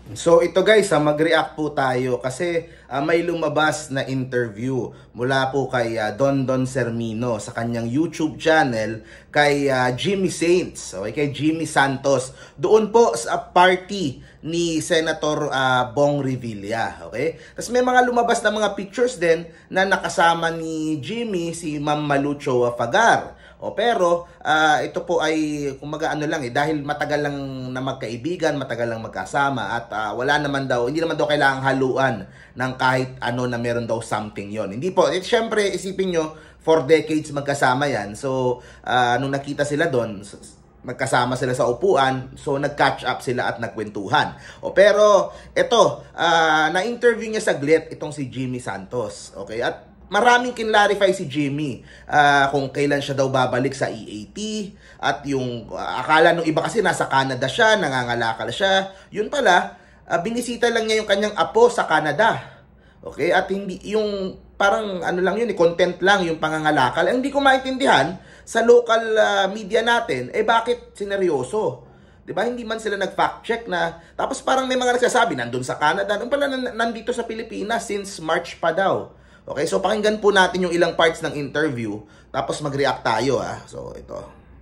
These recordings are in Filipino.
So ito guys, mag-react po tayo kasi may lumabas na interview mula po kay Don Sermino sa kanyang YouTube channel kay Jimmy Saints, okay, kay Jimmy Santos. Doon po sa party ni Senator Bong Revilla, okay? Tapos may mga lumabas na mga pictures din na nakasama ni Jimmy si Ma'am Malucho Fagar. Pero ito po ay kumaga ano lang dahil matagal lang na magkaibigan, matagal lang magkasama at wala naman daw, hindi naman daw kailangang haluan ng kahit ano na meron daw something yon. Hindi po, syempre isipin nyo, 4 decades magkasama yan. So nung nakita sila doon, magkasama sila sa upuan, so nag-catch up sila at nagkwentuhan. Pero ito, na-interview niya saglit itong si Jimmy Santos, okay? At maraming kinlarify si Jimmy kung kailan siya daw babalik sa EAT at yung akala nung iba kasi nasa Canada siya, nangangalakal siya. Yun pala, binisita lang niya yung kanyang apo sa Canada. Okay? At hindi yung parang ano lang yun, content lang yung pangangalakal. Hindi ko maintindihan sa local media natin, bakit sineryoso? 'Di ba? Hindi man sila nag-fact check na tapos parang may mga nagsasabi nandun sa Canada, nung pala nandito sa Pilipinas since March pa daw. Okay, so pakinggan po natin yung ilang parts ng interview, tapos mag-react tayo So, ito.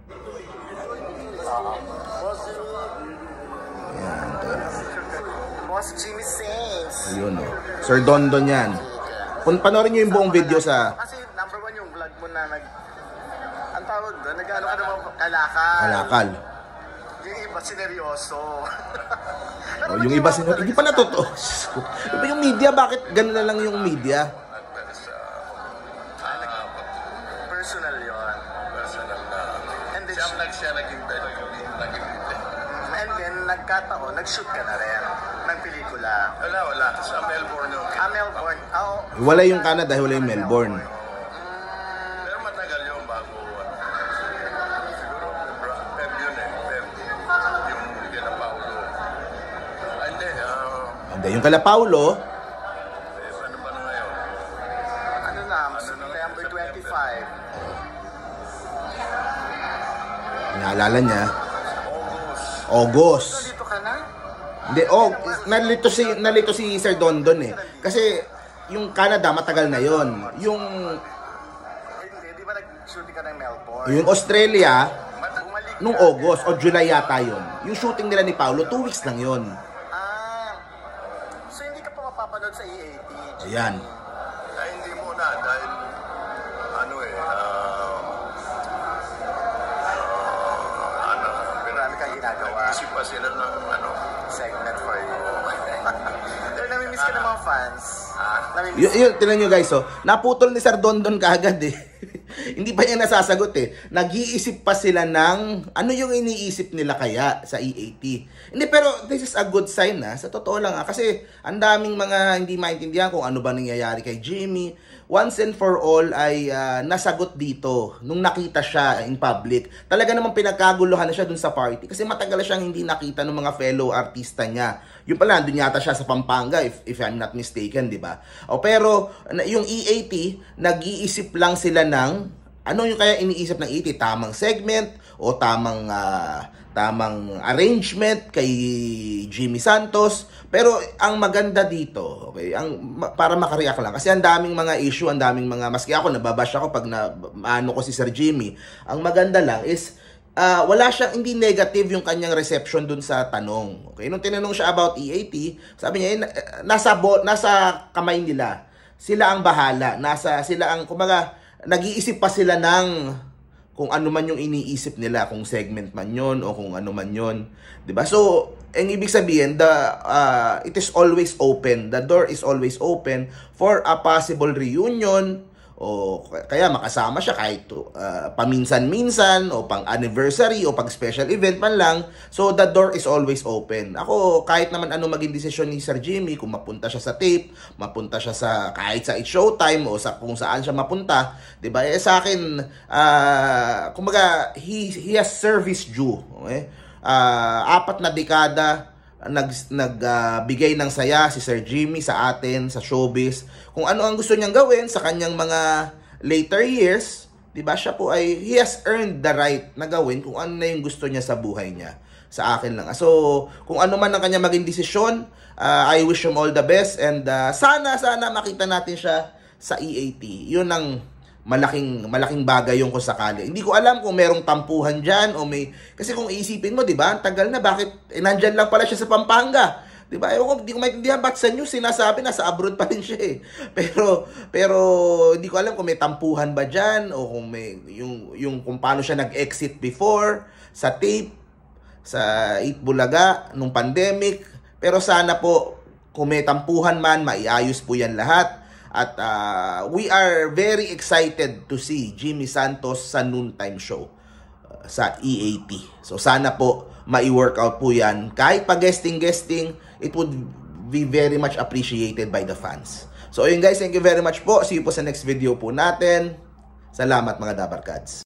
Ayan, ito na. Boss Jimmy Saints. Ayun, Sir Don yan. Panoorin nyo yung buong video sa... Kasi number 1 yung vlog mo na ang tawag doon, nag-ano ka naman kalakal. Kalakal. Yung iba sineryoso. Yung iba sineryoso. Hindi pa totoo. Yung media, bakit ganun na lang yung media? Personal yun. Personal na. And then, siya naging and then nagkataon, nag-shoot ka na rin ng pelikula. Wala. Sa Melbourne yun. Melbourne. Wala yung Canada, wala yung Melbourne. Pero matagal yun bago. Siguro, Feb yun Feb. Yung kila Paulo. Hindi, yung kala Paulo. Ano ba na ngayon? Ano na, September 25. Naalala niya. August. Nandito ka na? Hindi, nalito si Sir Don Kasi yung Canada matagal na yon. Yung Hindi, di ba nag-shooting ka ng Melbourne? yung Australia nung August o July yata yon. Yung shooting nila ni Paulo 2 weeks lang yon. So hindi ka pa mapapanood sa EAT? Ayan. Ay, hindi muna dahil Marami kang ginagawa. isip pa sila ng Segment for you. Pero namimiss ka ng mga fans. Tingnan nyo guys, naputol ni Sir Don kaagad Hindi pa niya nasasagot Nag-iisip pa sila ng ano yung iniisip nila kaya sa EAT. Hindi, pero this is a good sign sa totoo lang kasi ang daming mga hindi maintindihan kung ano ba nangyayari kay Jimmy. Once and for all ay nasagot dito nung nakita siya in public. Talaga namang pinagkaguluhan na siya dun sa party kasi matagal siyang hindi nakita ng mga fellow artista niya. Yung pala, dun yata siya sa Pampanga if I'm not mistaken, di ba? Pero yung EAT, nag-iisip lang sila ng ano yung kaya iniisip ng EAT? Tamang segment o tamang arrangement kay Jimmy Santos. Pero ang maganda dito, okay, para makareact lang kasi ang daming mga issue, ang daming mga, maski ako nababash ako pag ko si Sir Jimmy. Ang maganda lang is wala siyang, hindi negative yung kanyang reception dun sa tanong. Okay, nung tinanong siya about EAT, sabi niya nasa kamay nila. Sila ang bahala, sila ang kumaga nag-iisip pa sila ng kung ano man yung iniisip nila, kung segment man yon o kung ano man yon, 'di ba? So, ang ibig sabihin, it is always open. The door is always open for a possible reunion o kaya makasama siya kahit paminsan-minsan o pang anniversary o pag special event man lang. So the door is always open. Ako kahit naman ano maging desisyon ni Sir Jimmy, kung mapunta siya sa tape, mapunta siya sa kahit sa It's Showtime o sa kung saan siya mapunta, 'di ba? Sa akin kumbaga he has service due, okay? 4 na dekada nagbigay ng saya si Sir Jimmy sa atin, sa showbiz. Kung ano ang gusto niyang gawin sa kanyang mga later years, 'di ba? Siya po ay he has earned the right na gawin kung ano na yung gusto niya sa buhay niya. sa akin lang. So, kung ano man ang kanya maging desisyon, I wish him all the best, and sana makita natin siya sa EAT. Yun ang malaking bagay yung kung sakali. Hindi ko alam kung merong tampuhan dyan o may... Kasi kung iisipin mo, di ba, ang tagal na, bakit nandyan lang pala siya sa Pampanga? Di ba? Hindi ko maintindihan ba't sa news sinasabi nasa abroad pa rin siya eh. Pero hindi ko alam kung may tampuhan ba dyan o kung may yung kung paano siya nag-exit before sa tape, sa 8 Bulaga nung pandemic. Pero sana po, kung may tampuhan man, maiayos po yan lahat. At we are very excited to see Jimmy Santos sa noontime show sa EAT. So sana po, mai-workout po yan. Kahit pa guesting, it would be very much appreciated by the fans. So ayun guys, thank you very much po. See you po sa next video po natin. Salamat mga Dabarkads.